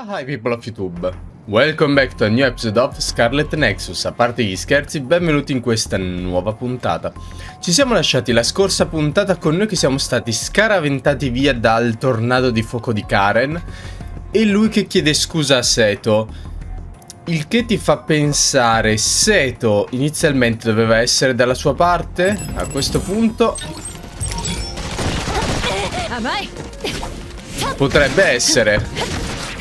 Hi people of YouTube, welcome back to a new episode of Scarlet Nexus. A parte gli scherzi, benvenuti in questa nuova puntata. Ci siamo lasciati la scorsa puntata con noi che siamo stati scaraventati via dal tornado di fuoco di Karen e lui che chiede scusa a Seto, il che ti fa pensare Seto inizialmente doveva essere dalla sua parte. A questo punto potrebbe essere.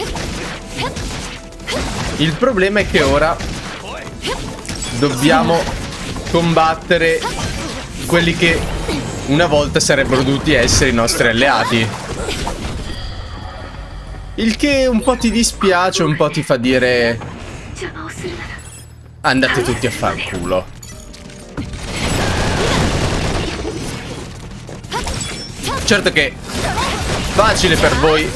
Il problema è che ora dobbiamo combattere quelli che una volta sarebbero dovuti essere i nostri alleati. Il che un po' ti dispiace, un po' ti fa dire andate tutti a fanculo. Certo che facile per voi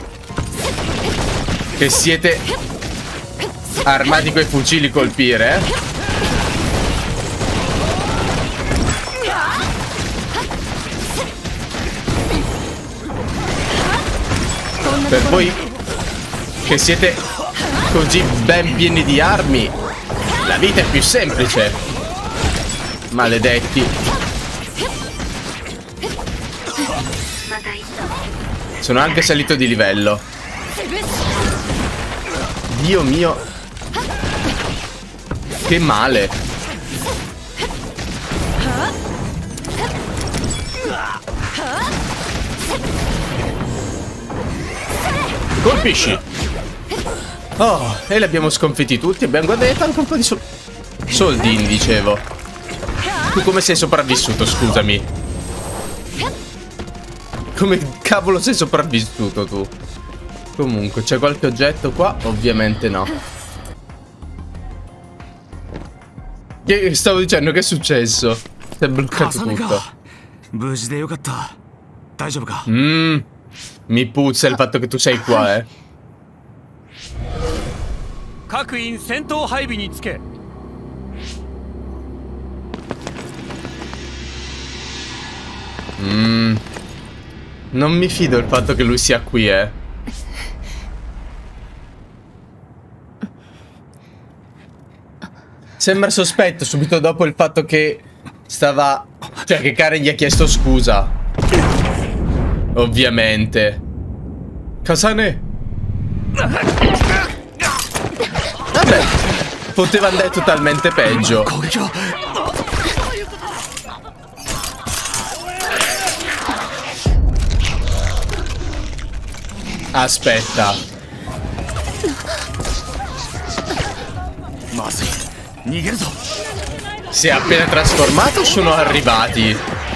che siete armati coi fucili colpire, Per voi che siete così ben pieni di armi, la vita è più semplice. Maledetti. Sono anche salito di livello. Dio mio, che male. Colpisci. Oh, e li abbiamo sconfitti tutti. Abbiamo guadagnato anche un po' di soldini, dicevo. Tu come sei sopravvissuto, scusami? Come cavolo sei sopravvissuto tu? Comunque, c'è qualche oggetto qua? Ovviamente no. Che stavo dicendo, che è successo? Si è bloccato tutto. Mi puzza il fatto che tu sei qua, eh. Non mi fido il fatto che lui sia qui, eh. Sembra sospetto subito dopo il fatto che stava... Cioè che Karen gli ha chiesto scusa. Ovviamente. Kasane. Vabbè, poteva andare totalmente peggio. Aspetta. Si è appena trasformato o sono arrivati?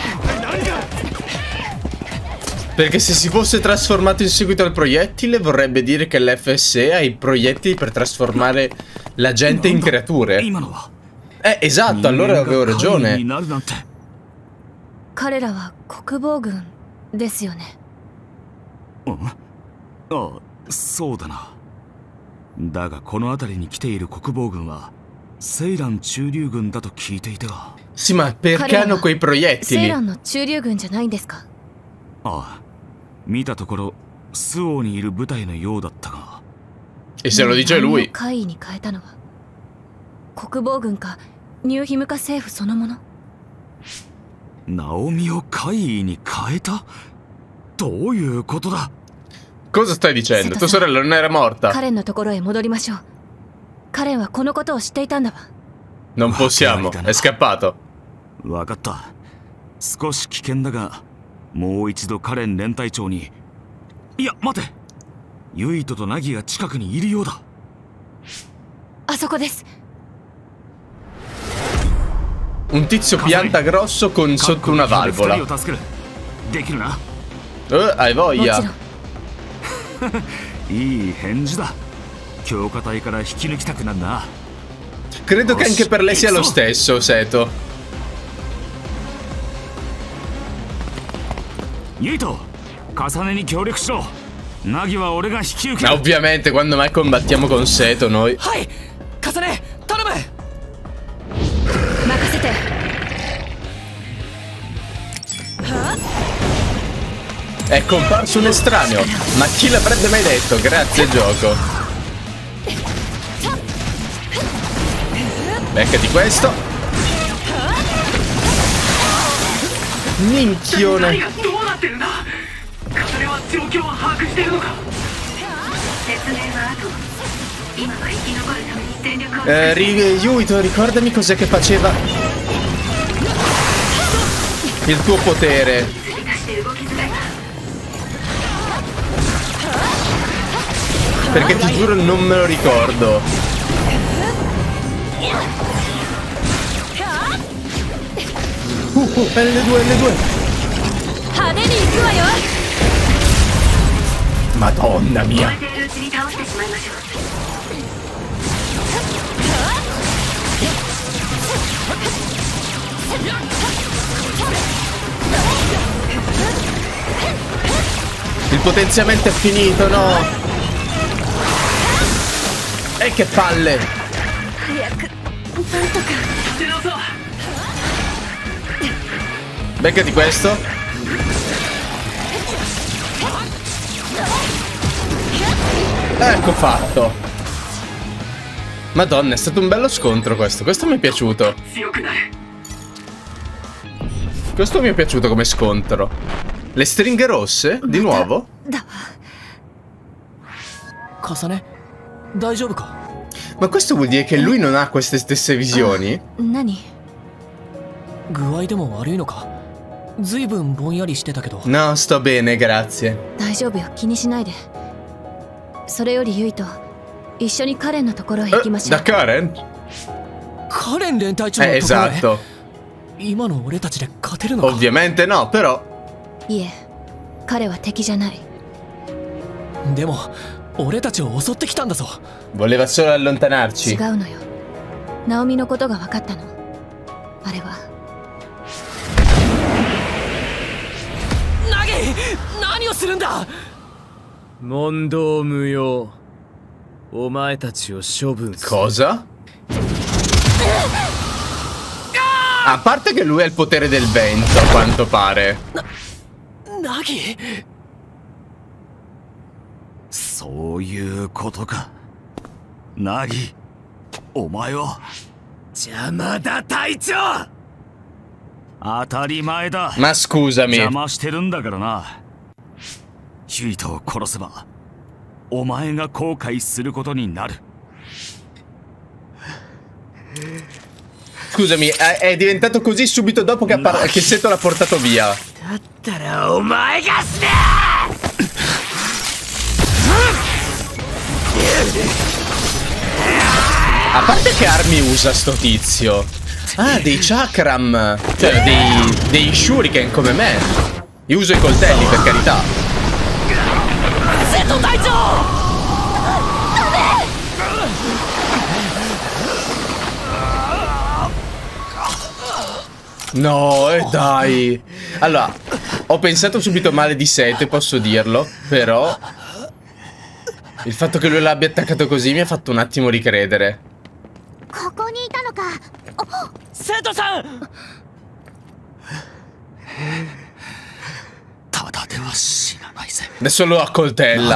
Perché se si fosse trasformato in seguito al proiettile vorrebbe dire che l'FSE ha i proiettili per trasformare la gente in creature. Esatto, allora avevo ragione. Sì, ma perché hanno quei proiettili? E se lo dice lui? Cosa stai dicendo? Tua sorella non era morta? Non possiamo, è scappato. Un tizio pianta grosso con sotto una valvola. Hai voglia. Credo che anche per lei sia lo stesso, Seto. Ma ovviamente quando mai combattiamo con Seto noi. È comparso un estraneo. Ma chi l'avrebbe mai detto? Grazie gioco. Beccati questo. Minchione. Yuito, ricordami cos'è che faceva il tuo potere. Perché ti giuro non me lo ricordo. L2. Madonna mia. Il potenziamento è finito, no? E che palle! Beccati questo. Ecco fatto. Madonna, è stato un bello scontro questo. Questo mi è piaciuto. Questo mi è piaciuto come scontro. Le stringhe rosse? Di nuovo? Kasane, daijoubu ka? Ma questo vuol dire che lui non ha queste stesse visioni? Nani? Guai demo warui no ka? Zuibun bonyari shite ta kedo. No, sto bene, grazie. 大丈夫よ、気にしないで。それよりユイと一緒にカレンのところへ行きましょう。 Da Karen? カレン連隊長のところへ。 Esatto. 今の俺たちで勝てるのか。 Ovviamente no, però. いえ、彼は敵じゃない。 でも俺たちを襲ってきたんだぞ。 Voleva solo allontanarci. 違うのよ。ナオミのことが分かったの。あれは。 ナギ、何をするんだ。問答無用。お前たちを処分する。 Cosa? A parte che lui ha il potere del vento, a quanto pare. ナギ。 そういうことか。ナギ、お前は邪魔だ隊長。 当たり前だ。 Ma scusami. 邪魔してるんだからな。ユイトを殺せばお前が後悔することになる。 Scusami, è diventato così subito dopo che, che Seto l'ha portato via. だったらお前が死ね。 A parte che armi usa sto tizio? Ah, dei chakram. Cioè, dei shuriken come me. Io uso i coltelli, per carità. Seto Taicho! No, dai. Allora, ho pensato subito male di Seto, posso dirlo. Però il fatto che lui l'abbia attaccato così mi ha fatto un attimo ricredere. Seto-san! Adesso lo accoltella.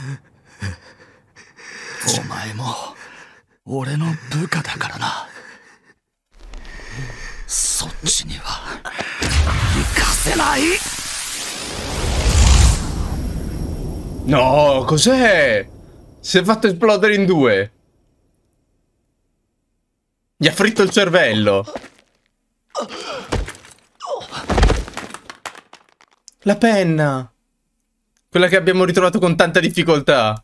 お前も俺の部下だからな。そっちには行かせない。 No, cos'è? Si è fatto esplodere in due. Gli ha fritto il cervello. La penna. Quella che abbiamo ritrovato con tanta difficoltà.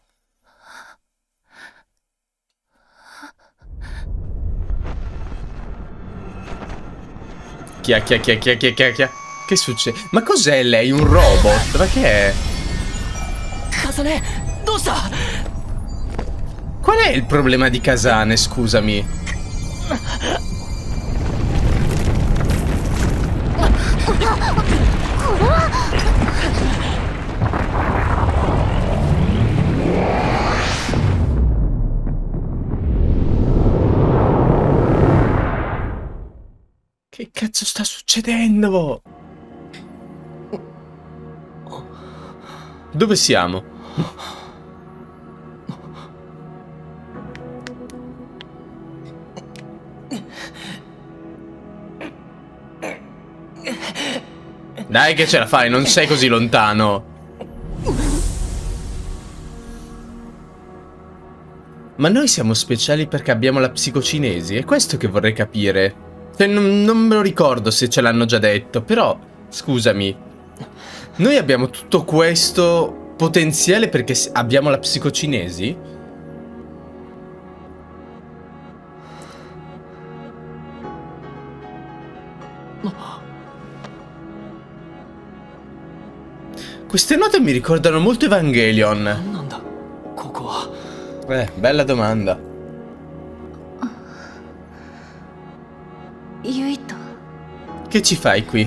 Chi è? Che succede? Ma cos'è lei? Un robot? Ma che è? Kasane, cosa? Qual è il problema di Kasane, scusami? Che cazzo sta succedendo? Dove siamo? Dai che ce la fai, non sei così lontano. Ma noi siamo speciali perché abbiamo la psicocinesi? È questo che vorrei capire. Cioè, non me lo ricordo se ce l'hanno già detto, però, scusami. Noi abbiamo tutto questo potenziale perché abbiamo la psicocinesi? Queste note mi ricordano molto Evangelion. Bella domanda. Yuito. Che ci fai qui?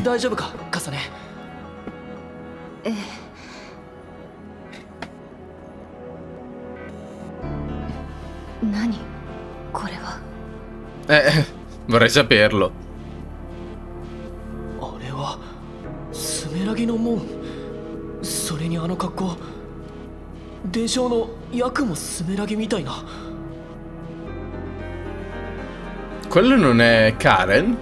Nani? Kore wa? Vorrei saperlo. あれはスメラギの門。それにあの格好。伝承の役もスメラギみたいな。 Quello non è Karen?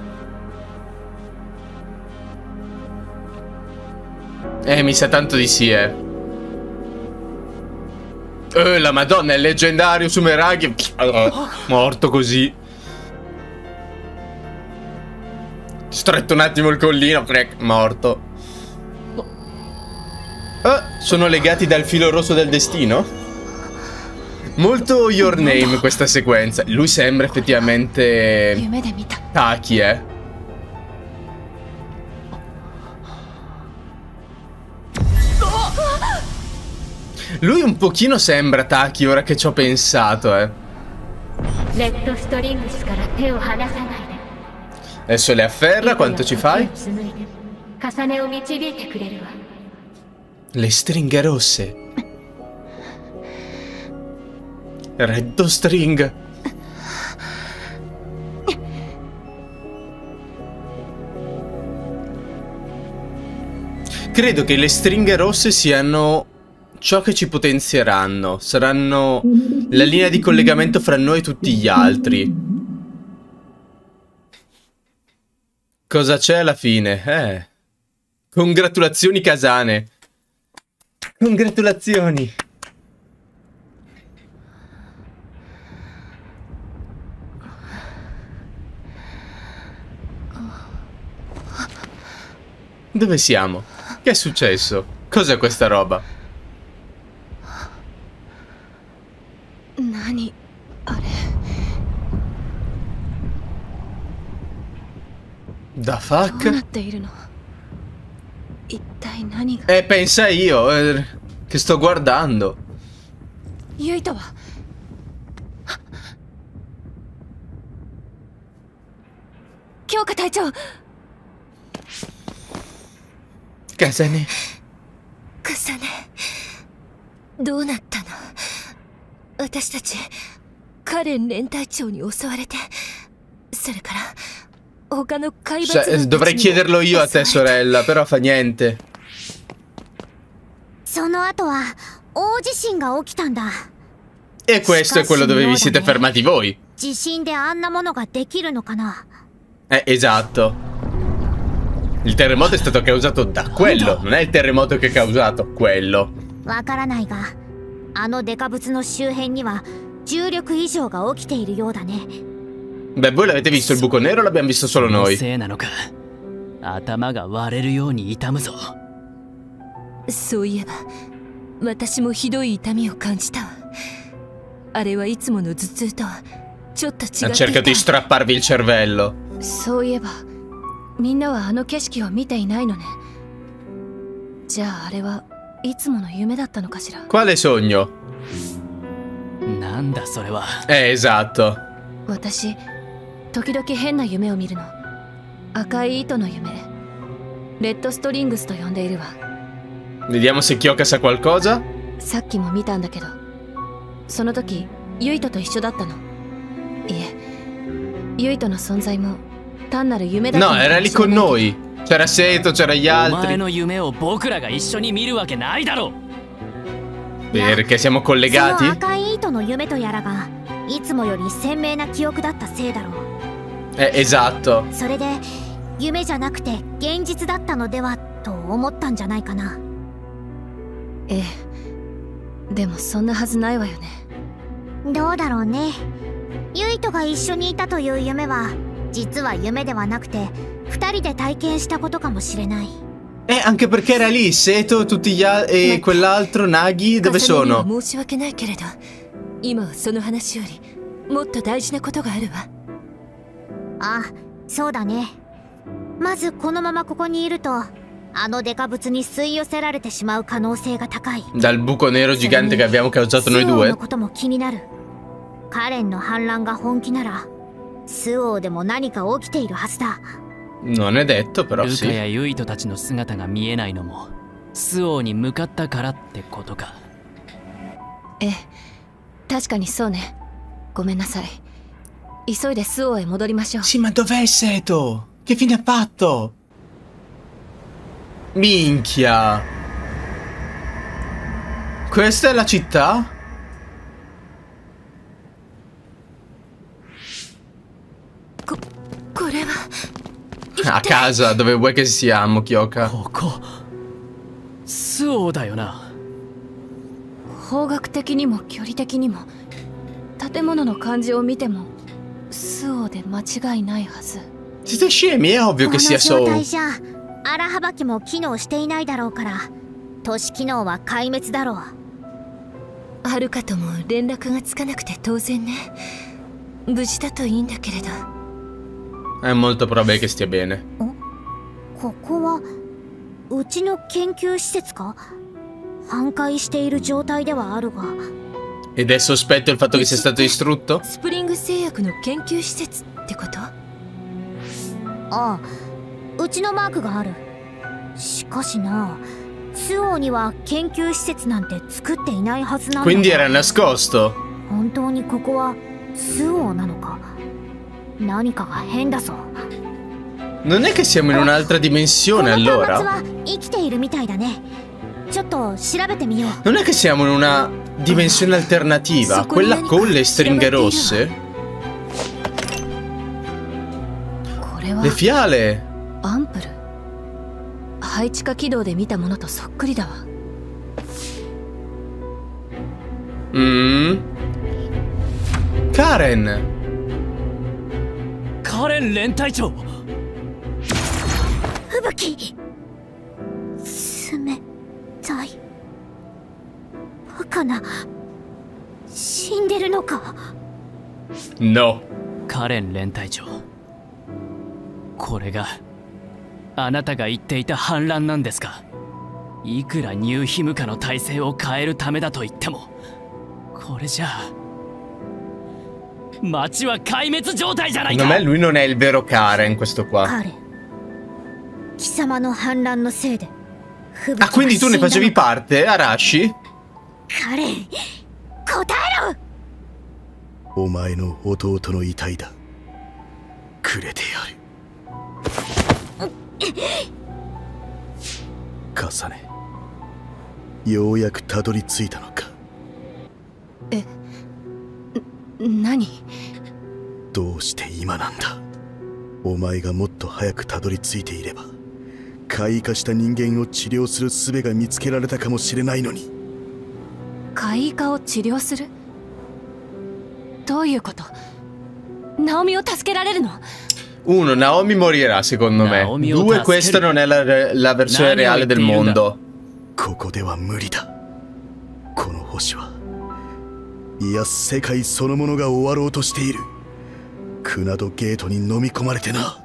Mi sa tanto di sì, la madonna, è leggendario Sumeraghi. Morto così. Stretto un attimo il collino, morto. Sono legati dal filo rosso del destino? Molto Your Name questa sequenza. Lui sembra effettivamente Taki, Lui un pochino sembra Taki ora che ci ho pensato, Adesso le afferra, quanto ci fai? Le stringhe rosse. Red string. Credo che le stringhe rosse siano ciò che ci potenzieranno. Saranno la linea di collegamento fra noi e tutti gli altri. Cosa c'è alla fine? Congratulazioni Kasane. Congratulazioni. Dove siamo? Che è successo? Cos'è questa roba? Nani? The fuck? ているの一体何が pensa io che sto guardando. ユイトは京花隊長 Kasane カサネどうなったの私たちカレン連隊長に襲われてそれから他の怪物 dovrei chiederlo io a te sorella, però fa niente. その後は大地震が起きたんだ E questo è quello dove vi siete fermati voi. 地震であんなものができるのかな Esatto. Il terremoto è stato causato da quello. Non è il terremoto che ha causato quello. わからないがあのデカブツの周辺には重力異常が起きているようだね Beh, voi l'avete visto il buco nero o l'abbiamo visto solo noi? 頭が割れるように痛むぞそういえば私もひどい痛みを感じたあれはいつもの頭痛とはちょっと違っていた Ha cercato di strapparvi il cervello そういえばみんなはあの景色を見ていないのねじゃああれはいつもの夢だったのかしら Quale sogno? なんだそれは esatto 私時々変な夢を見るの赤い糸の夢レッドストリングスと呼んでいるわ Vediamo se Kyoka sa qualcosa さっきも見たんだけどその時ユイトと一緒だったのいえユイトの存在も単なる夢だった No, のか era も lì しれ con ない noi C'era Seto, c'era gli お前 altri. の夢を僕らが一緒に見るわけないだろ。 Perché siamo その collegati? 赤い糸の夢とやらがいつもより鮮明な記憶だったせいだろう。 Esatto. それで夢じゃなくて現実だったのではと思ったんじゃないかな。 ええ、でもそんなはずないわよね。 どうだろうね。ユイとが一緒にいたという夢は実は夢ではなくて二人で体験したことかもしれない。 Anche perché era lì Seto, tutti gli altri e quell'altro Nagi dove 重ね sono? には申し訳ないけれど、今はその話よりもっと大事なことがあるわ。 あ、そうだね。まずこのままここにいるとあのデカブツに吸い寄せられてしまう可能性が高い。 Dal buco nero gigante che abbiamo causato noi スオウ due? のことも気になる。カレンの反乱が本気ならスオウでも何か起きているはずだ。 Non è detto, però ルカ sì. やユイトたちの姿が見えないのもスオウに向かったからってことか。 ええ、確かにそうね。ごめんなさい。急いでスオウへ戻りましょう。 Sì, ma dov'è Seto? Che fine ha fatto? Minchia. Questa è la città? これは A casa, dove vuoi che siamo, Kyoka? ここスオウだよな。 方角的にも距離的にも建物の感じを見てもスオウで間違いないはず。 Siete scemi? È ovvio こ che の sia 状 Sou. 態じゃ荒幅機も機能していないだろうから都市機能は壊滅だろう。 はるかとも連絡がつかなくて当然ね。無事だといいんだけれど。 È molto probabile che stia bene. ここはうちの研究施設か。半壊している状態ではあるが。 Ed è sospetto il fatto che sia stato distrutto? スプリング製薬の研究施設ってこと？ ああ、うちのマークがある。しかしな、スオウには研究施設なんて作っていないはずなんだ。 Quindi era nascosto? 本当にここはスオウなのか。何かが変だぞ。 Non è che siamo in un'altra こ dimensione の端末 allora? は生きているみたいだね。ちょっと調べてみよう。 Non è che siamo in una dimensione alternativa? Quella con le stringhe rosse? これは Le fiale? アンプル。配置化軌道で見たものとそっくりだわ。 Karen! カレン連隊長。 吹雪。冷たい。バカな。死んでるのか。 No. カレン連隊長。これがあなたが言っていた反乱なんですか。いくらニューヒムカの体制を変えるためだと言ってもこれじゃあ町は壊滅状態じゃないか。 Secondo me lui non è il vero Karen, questo qua. カレン。貴様の反乱のせいで。 Ah, quindi tu ne facevi parte, Arashi? カレン、答えろ。 お前の弟の遺体だ。くれてやる。カサネ、ようやくたどり着いたのか。 何？ どうして今なんだ。お前がもっと早くたどり着いていれば怪異化した人間を治療する術が見つけられたかもしれないのに。 怪異化を治療する？どういうこと？ナオミを助けられるの 1. Naomi morirà secondo me. Naomi 2. Questa non è la versione reale del mondo. ここでは無理だ。この星は、いや世界そのものが終わろうとしている。クナドゲートに飲み込まれてな。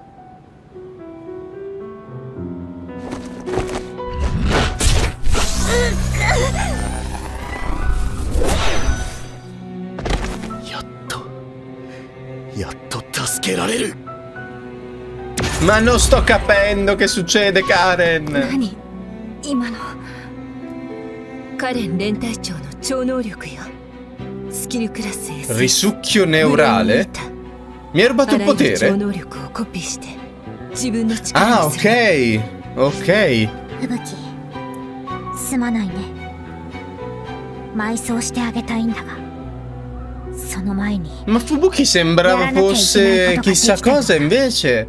やっと助けられる。 Ma non sto capendo che succede, Karen. 何？今のカレン連隊長の超能力よ。スキルクラス S。 Risucchio neurale? Mi hai rubato il あらゆる超 potere? 能力をコピーして自分の力 Ah, にする ok. Ok. 吹雪すまないね。埋葬してあげたいんだが、その前に Ma Fubuki sembrava fosse chissà cosa, invece.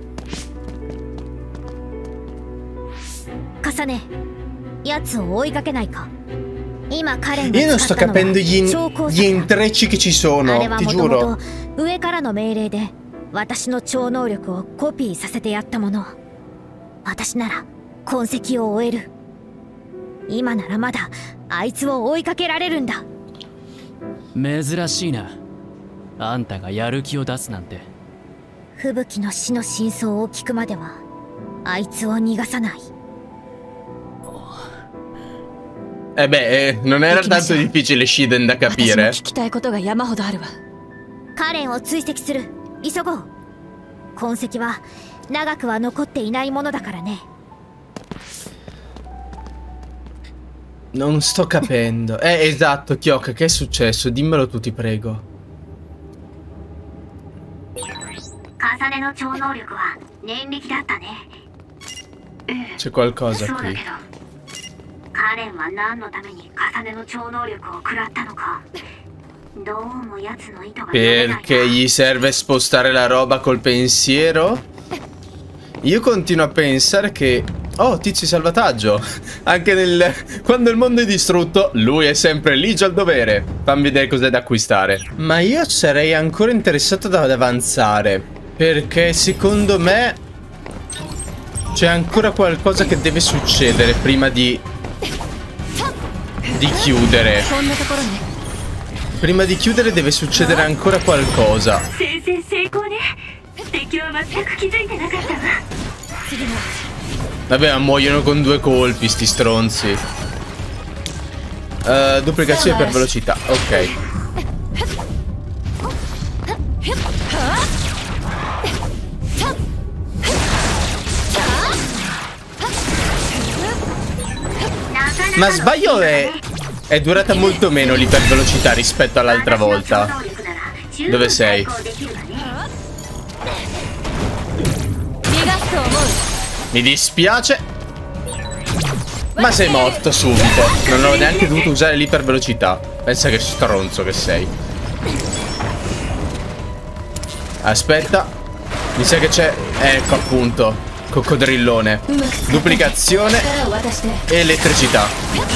重ね、奴を追いかけないか。今カレン Io non が sto 使ったのは capendo 超高 gli 速だ。 intrecci che ci あ sono, れは ti もとも giuro. と上からの命令で私の超能力をコピーさせてやったもの。私なら痕跡を追える。今ならまだあいつを追いかけられるんだ。 珍しいな。あんたがやる気を出すなんて。 吹雪の死の真相を聞くまではあいつを逃がさない。 Eh beh, non era tanto difficile Shiden da 私も capire. 聞きたいことが山ほどあるわ。 カレンを追跡する。急ごう。痕跡は長くは残っていないものだからね。 Non sto capendo. Esatto, Kyoka, che è successo? Dimmelo tu, ti prego. 重ねの超能力は念力だったね。 C'è qualcosa そうだけ qui. ど、カレンは何のために重ねの超能力を食らったのか。どうも奴の意図が読めないな。 Perché gli serve spostare la roba col pensiero? Io continuo a pensare che... Oh, tizio salvataggio. Anche nel... Quando il mondo è distrutto, lui è sempre lì già al dovere. Fammi vedere cos'è da acquistare. Ma io sarei ancora interessato ad avanzare. Perché secondo me... c'è ancora qualcosa che deve succedere prima di chiudere. こんなところね。 Prima di chiudere deve succedere ancora qualcosa. 先生成功ね。敵は全く気づいてなかったわ。 Vabbè, ma muoiono con 2 colpi, sti stronzi. Duplicazione per velocità, ok. Ma sbaglio è durata molto meno l'ipervelocità rispetto all'altra volta. Dove sei? 逃がすと思う。 Mi dispiace. Ma sei morto subito. Non ho neanche dovuto usare l'ipervelocità. Pensa che stronzo che sei. Aspetta. Mi sa che c'è... Ecco appunto. Coccodrillone. Duplicazione. E elettricità.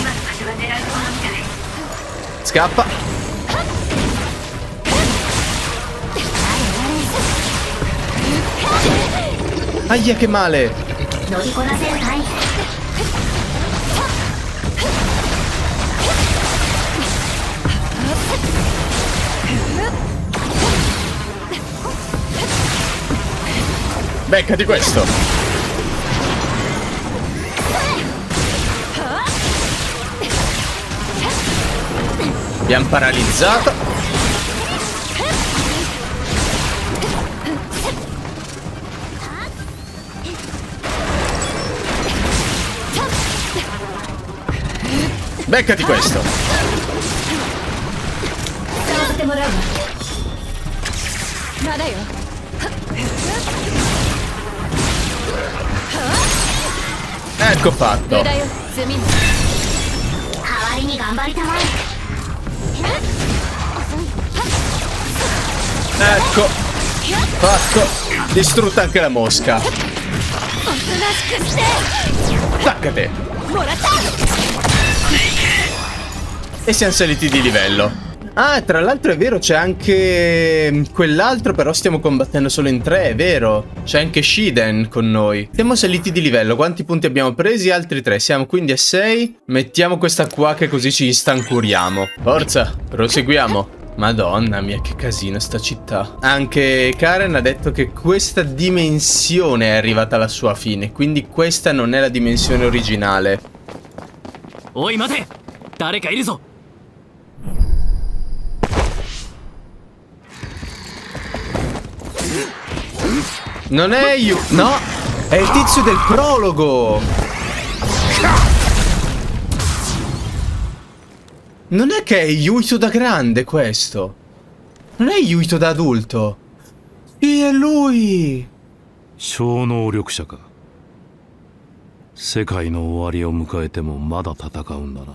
Scappa. Aia, che male. 乗りこなせるかい。 Beccati questo. Abbiamo paralizzato. Beccati questo. 使わせてもらうわ。まだよ。 Ecco fatto. 上だよ。積み。 代わりに頑張りたまえ。 Ecco. Fatto. Distrutta anche la mosca. おとなしくして。 Attaccate. もらった。 E siamo saliti di livello. Ah, tra l'altro è vero, c'è anche quell'altro, però stiamo combattendo solo in 3, è vero. C'è anche Shiden con noi. Siamo saliti di livello, quanti punti abbiamo presi? Altri 3, siamo quindi a 6. Mettiamo questa qua che così ci instancuriamo. Forza, proseguiamo. Madonna mia, che casino sta città. Anche Karen ha detto che questa dimensione è arrivata alla sua fine, quindi questa non è la dimensione originale. おい待て、誰かいるぞ。 Non è io, no, è il tizio del prologo. Non è che è Yuito da grande questo. Non è Yuito da adulto. Sì, è lui. 超能力者か。世界の終わりを迎えてもまだ戦うんだな。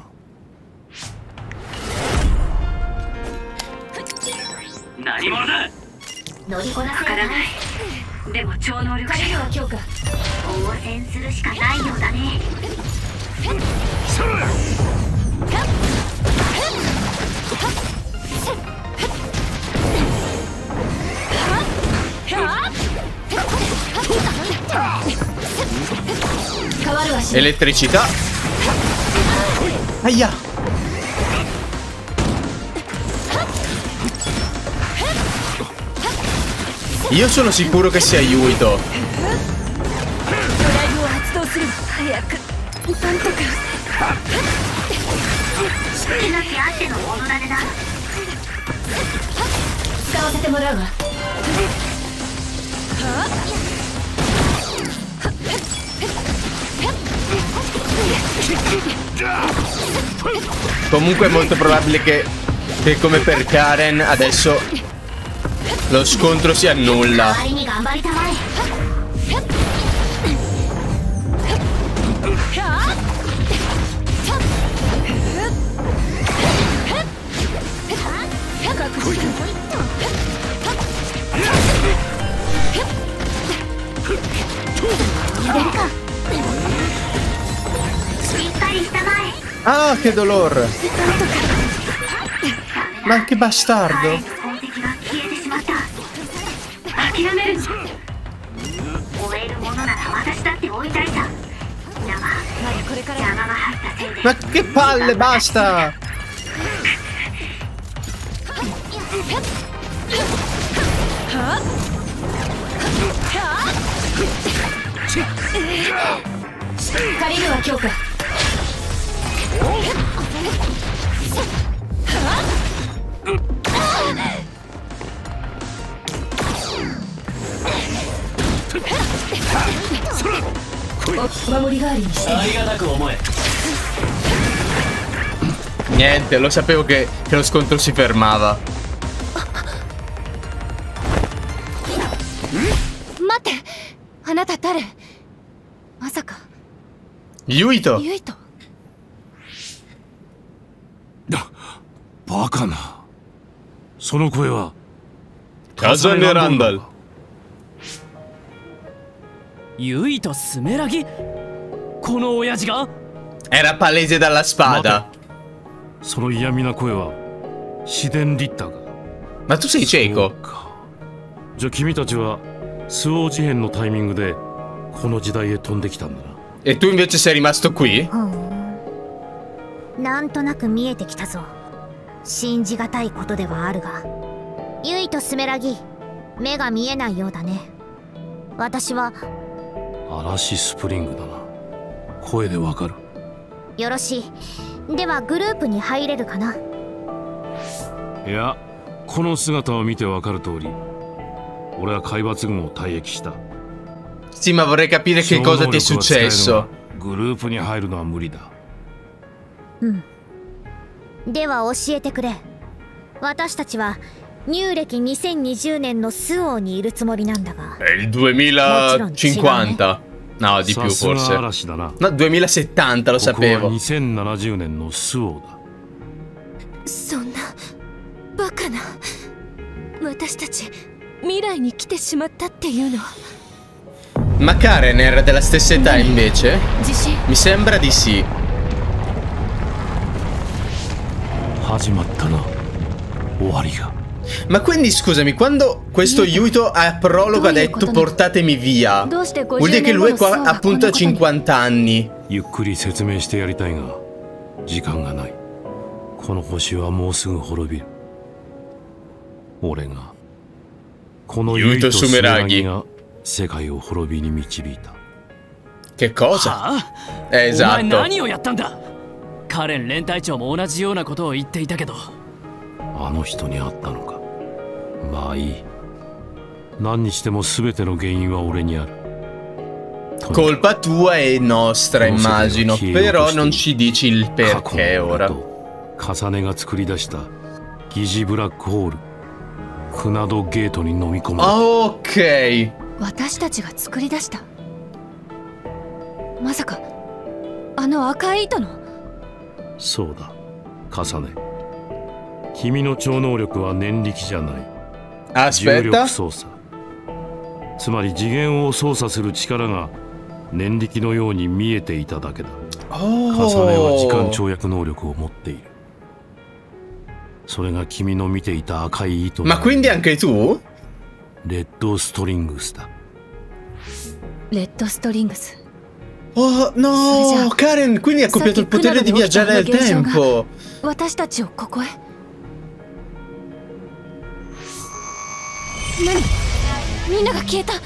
何者だ。 乗りこなせらない。でも超能力者は強化。応戦するしかないようだね。 Elettricità. Aia. Io sono sicuro che sia Yuito. Comunque è molto probabile che come per Karen adesso lo scontro si annulla. Ah, che dolore! Ma che bastardo! Ma che palle, basta! Niente, lo sapevo che lo scontro si fermava. Yuito! バカな。その声はカザネランダル。 ユイとスメラギ、この親父が Era palese dalla spada. その嫌味な声は自然リッターが。 Ma tu sei cieco? じゃあ君たちはスオー事変のタイミングでこの時代へ飛んできたんだな。 E tu invece sei rimasto qui? なんとなく見えてきたぞ。信じがたいことではあるが、ユイとスメラギ、目が見えないようだね。私は嵐スプリングだな。声でわかる。 よろしい。ではグループに入れるかな。 いや、この姿を見てわかる通り、俺は海抜軍を退役した。 Sì, ma vorrei capire che cosa ti è successo. グループに入るのは無理だ。 では教えてくれ。私たちは入暦2020年のスオーにいるつもりなんだが。 È il 2050. No, di più forse. No, 2070 lo sapevo. 2070年のスオーだ。 そんなバカな。私たち未来に来てしまったっていうの。 Ma Karen era della stessa età invece? Mi sembra di sì. Ma quindi scusami, quando questo Yuito a prologo ha detto portatemi via, vuol dire che lui è qua appunto a 50 anni. ゆっくり説明してやりたいが時間がない。この星はもうすぐ滅びる。俺がこのユイとスメラギが世界を滅びに導いた。 Che cosa? Esatto. 何をやったんだ。カレン連隊長も同じようなことを言っていたけど。 あの人に会ったのか。まあいい。何にしても全ての原因は俺にある。 Colpa tua e nostra, immagino. Però non ci dici il perché ora. 重ねが作り出した疑似ブラックホール。クナドゲートに飲み込まれた。 Ok. 私たちが作り出した。まさかあの赤い糸の。 そうだ、重ね。君の超能力は念力じゃない。重力操作。つまり次元を操作する力が念力のように見えていただけだ。重ねは時間跳躍能力を持っている。それが君の見ていた赤い糸。 Ma quindi anche tu? レッドストリングスだ。 レッドストリングス。 Oh no, Karen, quindi ha copiato il potere di viaggiare nel tempo. 私たちをここへ。何？みんなが消えた。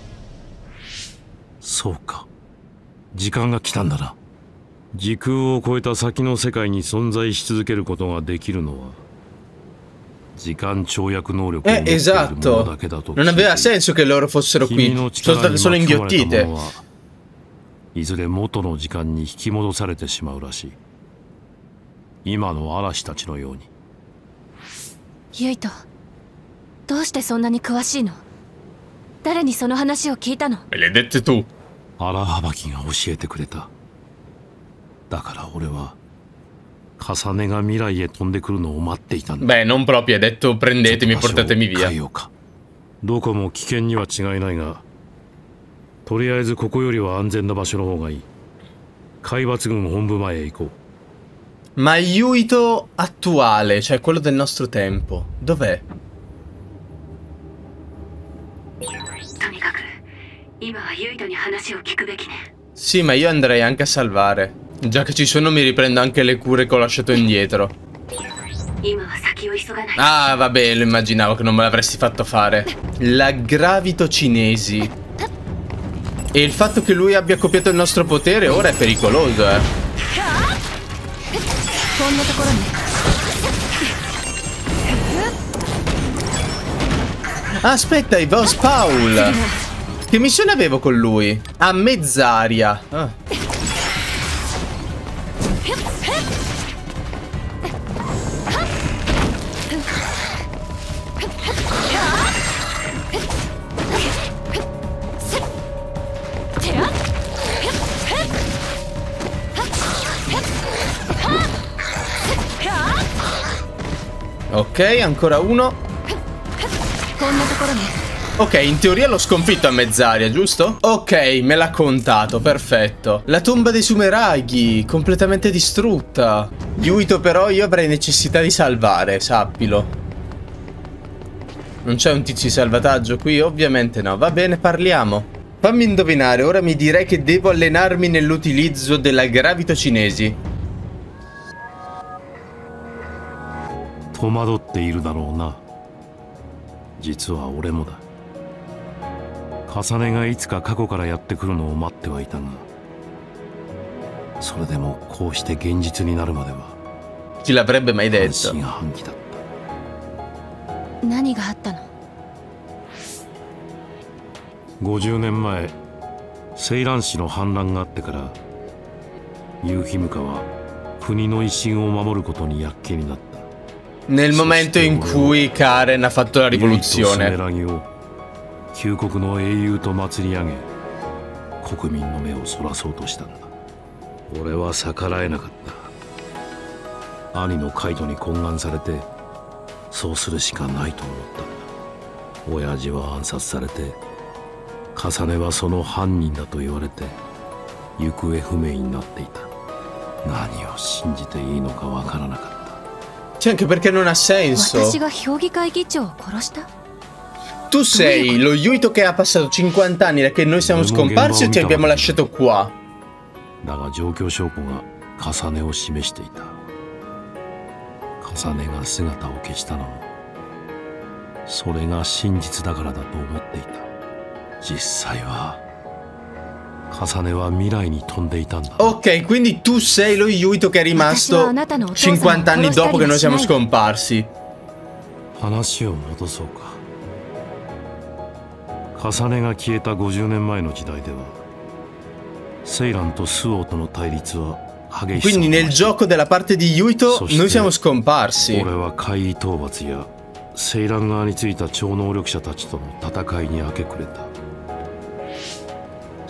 そうか。時間が来たんだな。時空を超えた先の世界に存在し続けることができるのは時間跳躍能力を持っているものだけだと。 Non aveva senso che loro fossero qui. Sono state solo inghiottite. いずれ元の時間に引き戻されてしまうらしい。今の嵐たちのように。 ユイト、どうしてそんなに詳しいの？誰にその話を聞いたの？ Me l'hai detto tu. 荒はばきが教えてくれた。だから俺は重ねが未来へ飛んでくるのを待っていたんだ。 Beh, non proprio, ha detto prendetemi e portatemi via. どこも危険には違いないが、とりあえずここよりは安全な場所の方がいい。海抜軍本部前へ行こう。Ma Yuito attuale, cioè quello del nostro tempo, dov'è? とにかく今はユイトに話を聞くべきね。 Sì, ma io andrei anche a salvare. Già che ci sono mi riprendo anche le cure che ho lasciato indietro. Ah, vabbè, lo immaginavo che non me l'avresti fatto fare. La gravito cinesi. E il fatto che lui abbia copiato il nostro potere ora è pericoloso, eh. Aspetta, i Vos Paul. Che missione avevo con lui? A mezz'aria. Ah. Ok, ancora uno. Ok, in teoria l'ho sconfitto a mezz'aria, giusto? Ok, me l'ha contato, perfetto. La tomba dei Sumeraghi, completamente distrutta. Yuito, però io avrei necessità di salvare, sappilo. Non c'è un tizio di salvataggio qui? Ovviamente no. Va bene, parliamo. Fammi indovinare, ora mi direi che devo allenarmi nell'utilizzo della gravito cinesi. 戸惑っているだろうな。実は俺もだ。重ねがいつか過去からやってくるのを待ってはいたが、それでもこうして現実になるまでは Chi l'avrebbe mai detto? 半信半疑だった。 何があったの ？50年前、セイラン氏の反乱があってから、ユーヒムカは国の威信を守ることに躍起になった。 Nel momento in cui Karen ha fatto la rivoluzione. 旧国の英雄と祭り上げ、国民の目をそらそうとしたんだ。俺は逆らえなかった。兄のカイトに懇願されて、そうするしかないと思ったんだ。親父は暗殺されて、重ねはその犯人だと言われて、行方不明になっていた。何を信じていいのかわからなかった。 C'è anche perché non ha senso. Tu sei lo Yuito che ha passato 50 anni da che noi siamo scomparsi o ti abbiamo lasciato qua? だが状況証拠が重ねを示していた。重ねが姿を消したのも、それが真実だからだと思っていた。実際は重ねは未来に飛んでいたんだ。 Ok, quindi tu sei lo Yuito che è rimasto 50 anni dopo che noi siamo scomparsi. 話を戻そうか。重ねが消えた50年前の時代では、セイランとスオーとの対立は激しさ。 Quindi nel gioco della parte di Yuito noi siamo scomparsi. 俺は怪異討伐やセイラン側についた超能力者たちとの戦いに明け暮れた。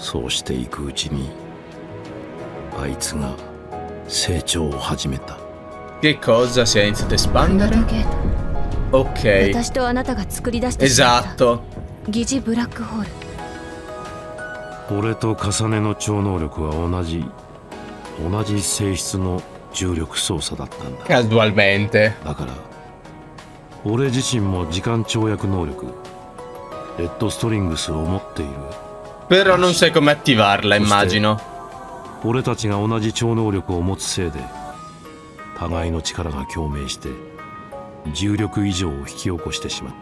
そうしていくうちにあいつが成長を始めた。 Che cosa? Si è iniziato a espandere? Ok. 私とあなたが作り出してしまった Esatto. 疑似ブラックホール。 俺と重ねの超能力は同じ性質の重力操作だったんだ。 Casualmente. だから俺自身も時間跳躍能力レッドストリングスを持っている。 Però non sai come attivarla, immagino. 俺たちが同じ超能力を持つせいで互いの力が共鳴して重力異常を引き起こしてしまった。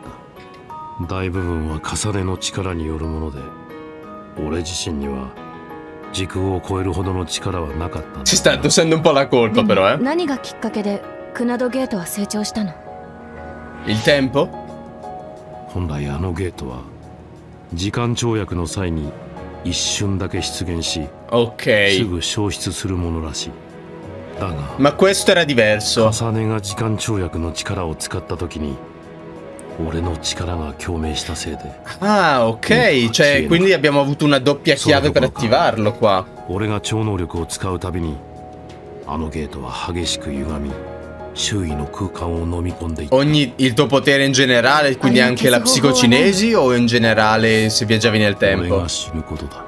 大部分は重ねの力によるもので俺自身には時空を超えるほどの力はなかったんだ。 Ci sta addossando un po' la colpa, però, eh. 何がきっかけでクナドゲートは成長したの？ Il tempo? 本来あのゲートは時間跳躍の際に一瞬だけ出現し、 Ok. すぐ消失するものらしい。だが Ma questo era diverso. 重ねが時間跳躍の力を使った時に俺の力が共鳴したせいで Ah, ok. Cioè, quindi abbiamo avuto una doppia chiave per attivarlo qua. 俺が超能力を使うたびにあのゲートは激しく歪み周囲の空間を飲み込んでいった。 Il tuo potere in generale, quindi anche la psicocinesi o in generale se viaggiavi nel 俺 tempo? が死ぬことだ。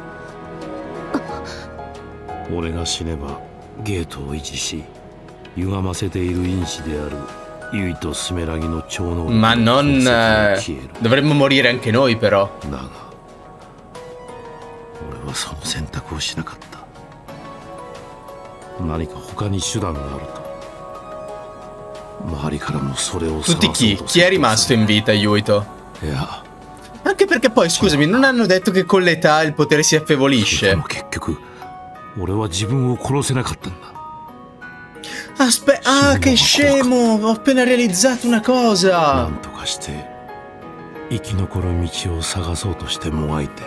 俺が死ねばゲートを維持し歪ませている因子であるユイとスメラギの超能力 Ma の non... 痕跡が消える。 Dovremmo morire anche noi, però. だが俺はその選択をしなかった。何か他に手段があると周りからもそれを探そう Tutti と chi? Chi è rimasto in vita, Yuito? いや Anche perché poi, scusami, non hanno detto che con l'età il potere si で affievolisce? も結局俺は自分を殺せなかったんだ。 Ah, che scemo! Ho appena realizzato una な cosa! んとかして生き残る道を探そうとしてもがいて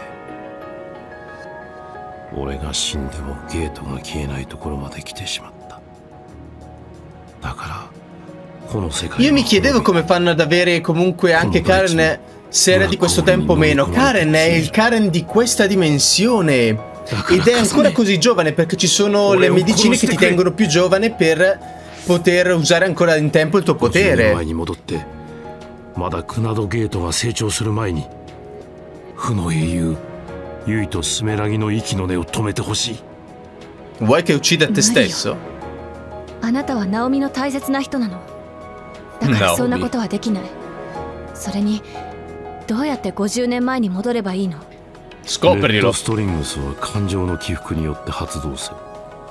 俺が死んでもゲートが消えないところまで来てしまった。だからこの世界 Io mi chiedevo come fanno ad avere comunque anche Karen, se era di questo tempo o meno. Karen è il Karen di questa dimensione. Ed è ancora così giovane perché ci sono le medicine che ti tengono più giovane per poter usare ancora in tempo il tuo 50年 potere. 前に戻ってまだクナドゲートが成長する前に負の英雄ユイとスメラギの息の根を止めてほしい。 Vuoi che uccida te stesso? あなたはナオミの大切な人なの。だからそんなことはできない。それにどうやって50年前に戻ればいいの？ レッ Scoprilo. ドストリングスは感情の起伏によって発動する。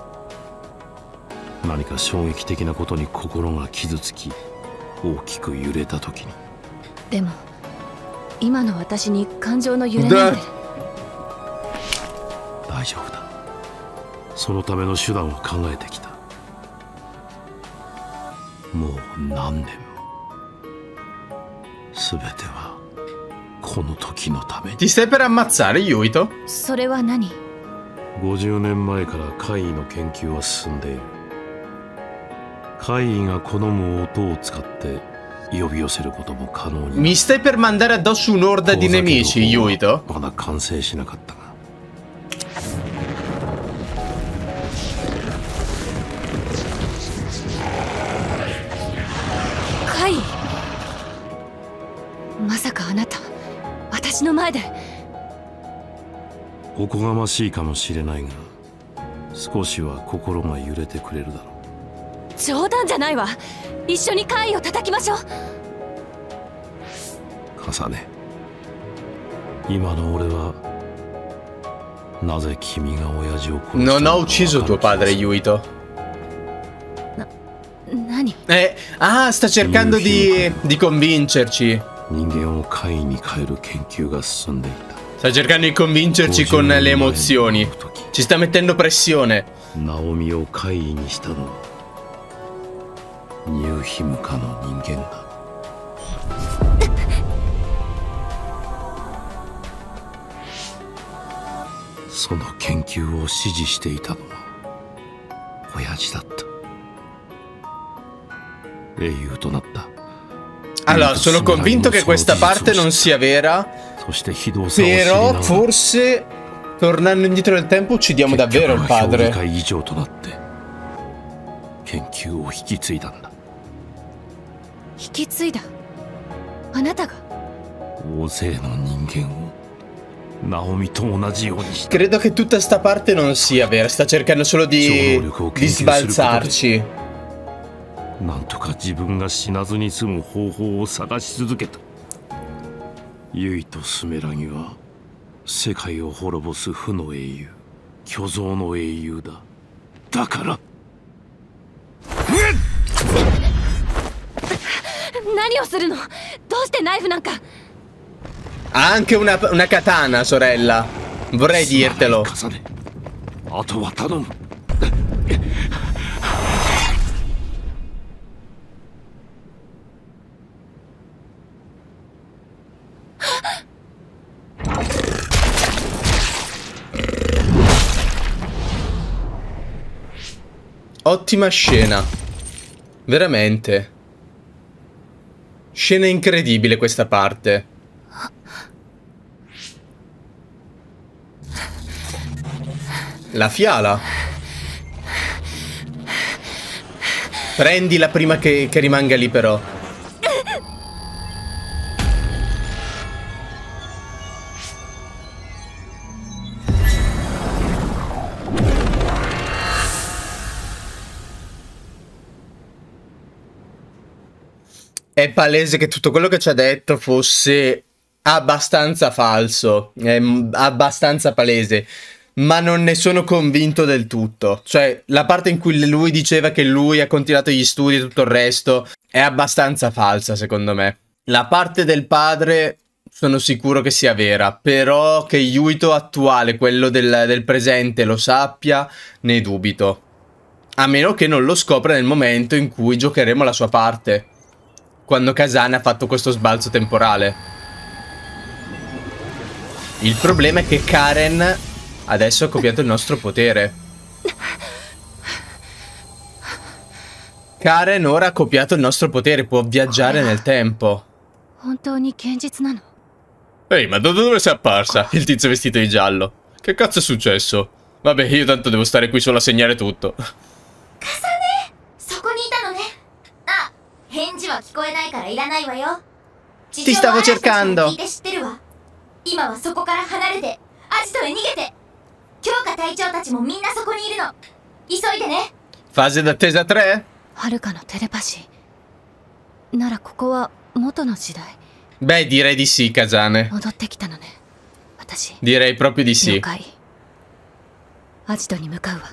何か衝撃的なことに心が傷つき大きく揺れた時に。 でも今の私に感情の揺れなんて。 大丈夫だ。そのための手段を考えてきた。もう何年も全てはこの時のために。 Ti stai per ammazzare, Yuito? それは何 50年前から怪異の研究は進んでいる。怪異が好む音を使って呼び寄せることも可能に。 Mi stai per mandare addosso un'orda di nemici, Yuito? まだ完成しなかったが。 怪異？まさかあなた私の前で。 おこがましいかもしれないが少しは心が揺れてくれるだろう。 冗談じゃないわ。一緒に怪異を叩きましょう。 重ね、今の俺はなぜ君が親父を殺したの Non か ho ucciso 分かる tuo padre, Yuito. 何？ Sta cercando di convincerci. 人間を怪異に変える研究が進んでいた。 Sta cercando di convincerci con le emozioni. Ci sta mettendo pressione. ナオミを怪異にしたのはニューヒムカの人間だ。その研究を指示していたのは親父だった。英雄となった。 Allora, sono convinto che questa parte non sia vera. Però forse Tornando indietro nel tempo uccidiamo davvero il padre. 研究を引き継いだんだ。 引き継いだ？あなたが？ 大勢の人間をナオミと同じようにした。 Credo che tutta sta parte non sia vera, sta cercando solo di sbalzarci. なんとか自分が死なずに済む方法を探し続けた。ユイとスメラギは世界を滅ぼす負の英雄、巨像の英雄だ。だから。 何をするの？どうしてナイフなんか？ Ha anche una katana, sorella. Vorrei dirtelo. あとは頼む。 Ottima scena. Veramente. Scena incredibile questa parte. La fiala. Prendila prima che rimanga lì però. È palese che tutto quello che ci ha detto fosse abbastanza falso. È abbastanza palese. Ma non ne sono convinto del tutto. Cioè, la parte in cui lui diceva che lui ha continuato gli studi e tutto il resto è abbastanza falsa, secondo me. La parte del padre sono sicuro che sia vera, però che Yuito attuale, quello del presente, lo sappia, ne dubito. A meno che non lo scopra nel momento in cui giocheremo la sua parte. Quando Kasane ha fatto questo sbalzo temporale. Il problema è che Karen adesso ha copiato il nostro potere. Karen ora ha copiato il nostro potere, può viaggiare nel tempo. Ehi, ma da dove sei apparsa? Il tizio vestito di giallo. Che cazzo è successo? Vabbè, io tanto devo stare qui solo a segnare tutto. Kasane! そこにいたのね。あ、返事は聞こえないからいらないわよ。 Ti stavo cercando. 今はそこから離れて、アジトへ逃げて。強化隊長たちもみんなそこにいるの。急いでね。 Fase d'attesa 3? はるかのテレパシー。ならここは元の時代。 Beh, direi di sì, Kasane. 戻ってきたのね。私。 Direi proprio di sì. 了解。アジトに向かうわ。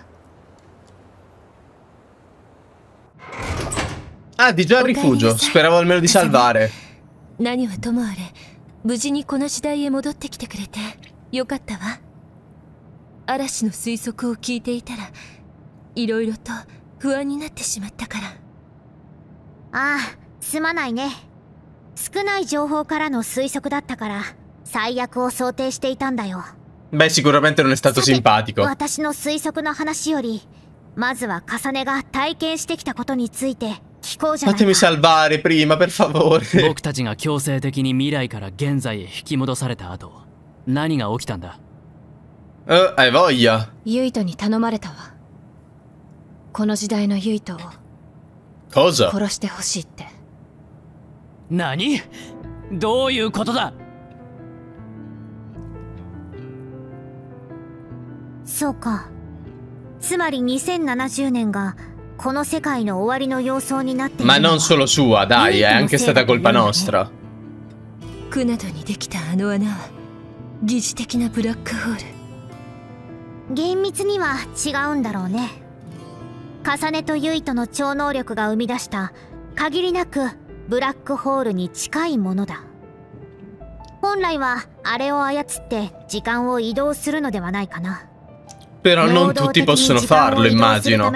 Ah, di già al rifugio. Speravo almeno di salvare. 何はともあれ、無事にこの時代へ戻ってきてくれてよかったわ。嵐の推測を聞いていたら、いろいろと不安になってしまったから。 ああ、すまないね。少ない情報からの推測だったから、最悪を想定していたんだよ。 Beh, sicuramente non è stato simpatico. 私の推測の話より、まずは重ねが体験してきたことについて聞こうじゃないか。 Fatemi salvare prima, per favore. 僕たちが強制的に未来から現在へ引き戻された後、何が起きたんだ？ hai voglia. ユイトに頼まれたわ。この時代のユイトを Cosa? 殺してほしいって。 何？どういうことだ？ そうか。つまり2070年がこの世界の終わりの様相になっているのは。 Ma non solo sua, dai, è anche stata colpa nostra. クナドにできたあの穴は疑似的なブラックホール。 厳密には違うんだろうね。重ねとユイトの超能力が生み出した限りなくブラックホールに近いものだ。本来はあれを操って時間を移動するのではないかな。 Però non tutti possono farlo, immagino.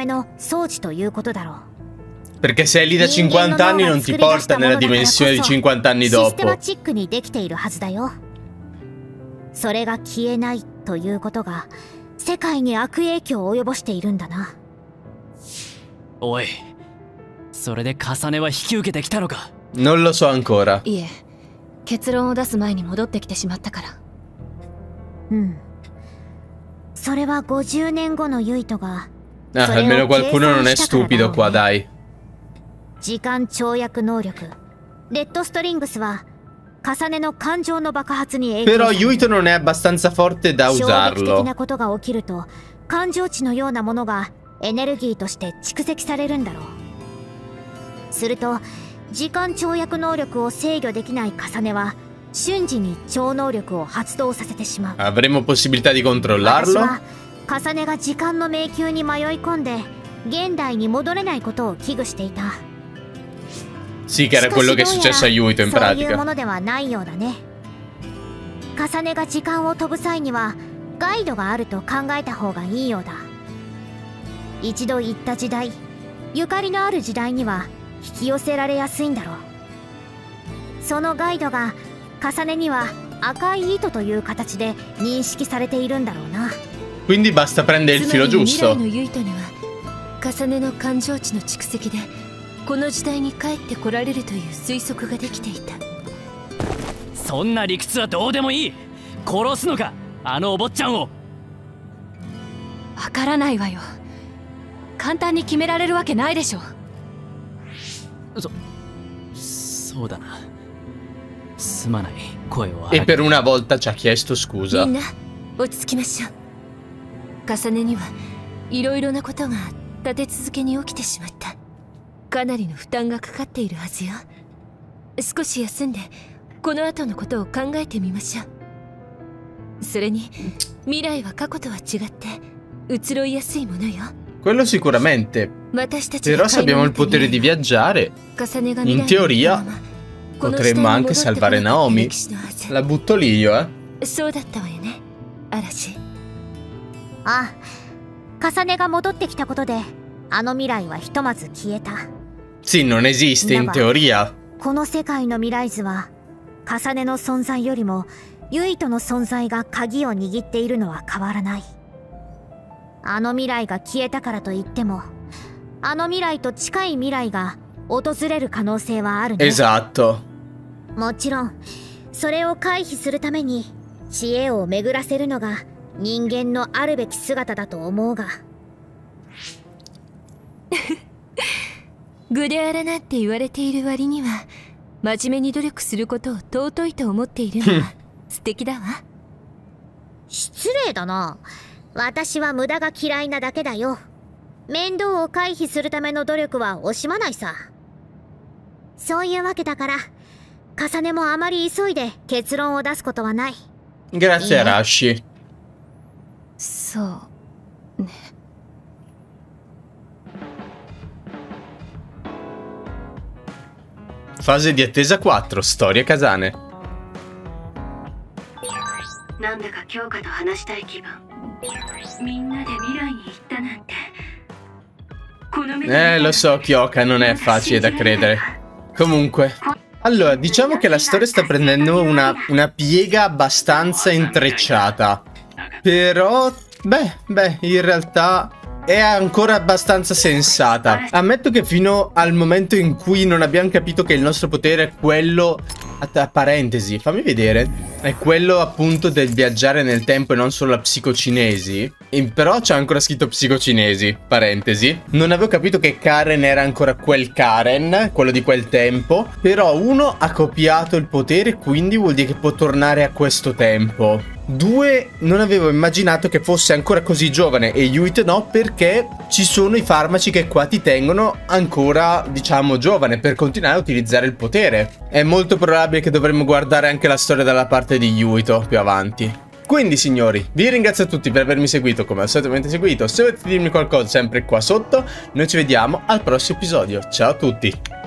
Perché se è lì da 50 anni non ti porta nella dimensione di 50 anni dopo. それが消えないということが世界に悪影響を及ぼしているんだな。 おい、それで重ねは引き受けてきたのか？ Non lo so ancora. いえ、結論を出す前に戻ってきてしまったから。 うん。 それは50年後のユイトが almeno qualcuno non è stupido qua, dai. 時間跳躍能力レッドストリングスは重ねの感情の爆発に影響 Però Yuito non è abbastanza forte da 衝撃 usarlo. 的なことが起きると感情値のようなものがエネルギーとして蓄積されるんだろう。すると時間跳躍能力を制御できない重ねは瞬時に超能力を発動させてしまう。 Avremo possibilità di 私 controllarlo? は重ねが時間の迷宮に迷い込んで現代に戻れないことを危惧していた。 Sì, che era quello che è successo a Yuito in そういうも pratica. のではないようだね。重ねが時間を飛ぶ際にはガイドがあると考えた方がいいようだ。一度行った時代、ゆかりのある時代には引き寄せられやすいんだろう。そのガイドが重ねには赤い糸という形で認識されているんだろうな。 Quindi basta prendere il つま filo り未来 giusto. のユイトには重ねの感情値の蓄積でこの時代に帰ってこられるという推測ができていた。 そんな理屈はどうでもいい。殺すのか、あのお坊ちゃんを。 わからないわよ。簡単に決められるわけないでしょ。 そうだな。すまない。声を E per una volta ci ha chiesto み scusa. んな落ち着きましょう。重ねにはいろいろなことが立て続けに起きてしまった。かなりの負担がかかっているはずよ。少し休んでこの後のことを考えてみましょう。それに未来は過去とは違って移ろいやすいものよ。 Quello sicuramente. 私たち Però se abbiamo il potere di viaggiare, in teoria potremmo anche salvare Naomi. La butto lì io, eh. そうだったわよね、嵐。 ああ、重ねが戻ってきたことであの未来はひとまず消えた。 Sì, non esiste in teoria. この世界の未来図は重ねの存在よりもユイトの存在が鍵を握っているのは変わらない。あの未来が消えたからといってもあの未来と近い未来が訪れる可能性はあるね。 Esatto. もちろんそれを回避するために知恵を巡らせるのが人間のあるべき姿だと思うが。 グデアラなんて言われている割には真面目に努力することを尊いと思っているのは素敵だわ。 失礼だな。私は無駄が嫌いなだけだよ。面倒を回避するための努力は惜しまないさ。そういうわけだから重ねもあまり急いで結論を出すことはない。 Grazie Arashi. そうね。 Fase di attesa 4, storia Kasane. なんだか京香と話したい気分。みんなで未来に行ったなんて。 Lo so, Kyoka, non è facile da credere. Comunque, allora, diciamo che la storia sta prendendo una piega abbastanza intrecciata. Però, beh, in realtà è ancora abbastanza sensata. Ammetto che fino al momento in cui non abbiamo capito che il nostro potere è quello... Parentesi, fammi vedere. È quello appunto del viaggiare nel tempo e non solo la psicocinesi. Però c'è ancora scritto psicocinesi, parentesi. Non avevo capito che Karen era ancora quel Karen, quello di quel tempo. Però uno ha copiato il potere, quindi vuol dire che può tornare a questo tempo. 2, non avevo immaginato che fosse ancora così giovane e Yuito no, perché ci sono i farmaci che qua ti tengono ancora, diciamo, giovane per continuare a utilizzare il potere. È molto probabile che dovremmo guardare anche la storia dalla parte di Yuito più avanti. Quindi signori, vi ringrazio a tutti per avermi seguito come al solito avete seguito. Se volete dirmi qualcosa sempre qua sotto, noi ci vediamo al prossimo episodio. Ciao a tutti!